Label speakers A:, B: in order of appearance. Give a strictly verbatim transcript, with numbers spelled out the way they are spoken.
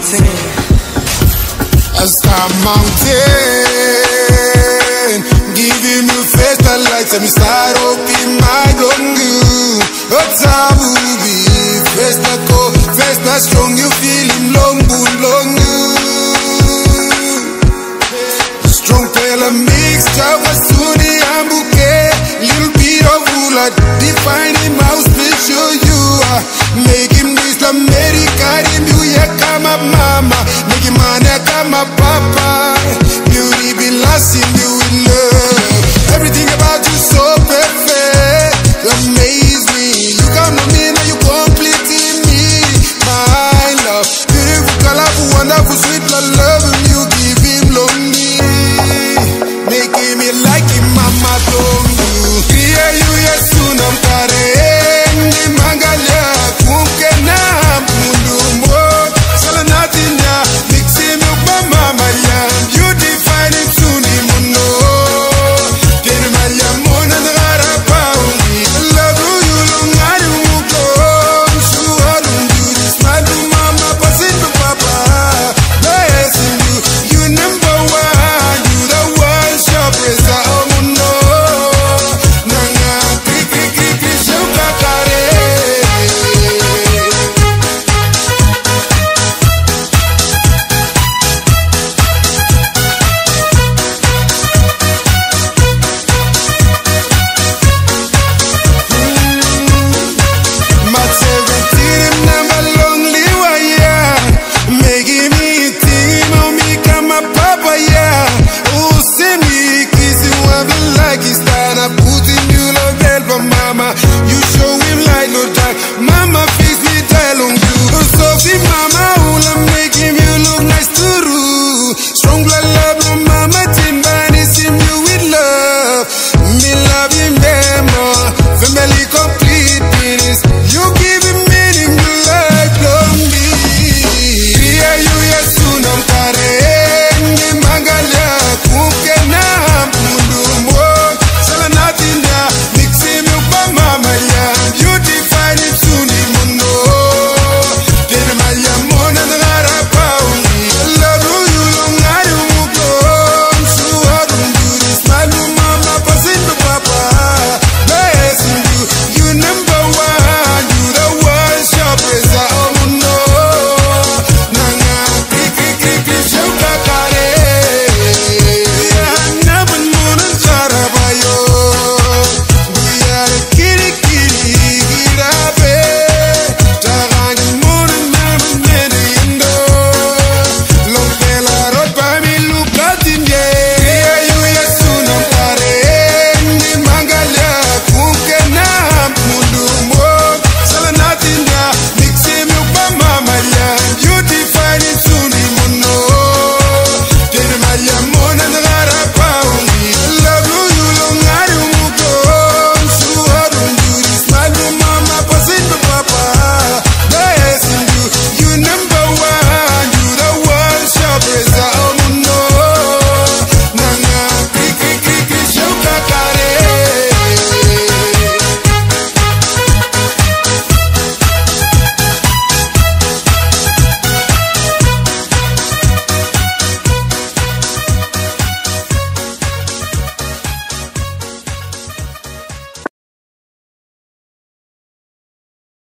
A: mountain.
B: Asta mountain, give him a face that lights me start up in my lungu. What's up, movie? Face na go, face na strong, you feel him long, long. Strong player mixture, was Sunni and bouquet. Little bit of hula, define him how special you are. Make him Islam, America, him you yeah, come up, mama. Make him man, yeah, come up, papa.